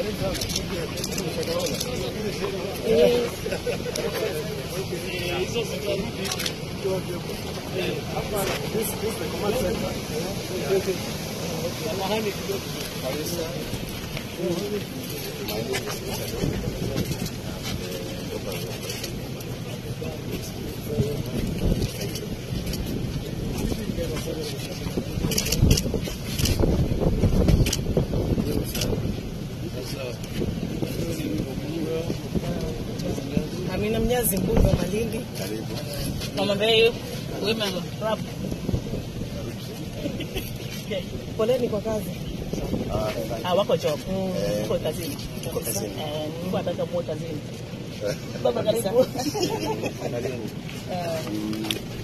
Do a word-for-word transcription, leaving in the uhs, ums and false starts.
Amina Mnyazi Mbuga Malindi. Karibu. Mama Mbei women rap. Poleni kwa kazi. Ah, wako job. Wako kazini. Wako kazini. Eh, Mungu ataka muwe kazini. Baba karibu. Karibu. Eh.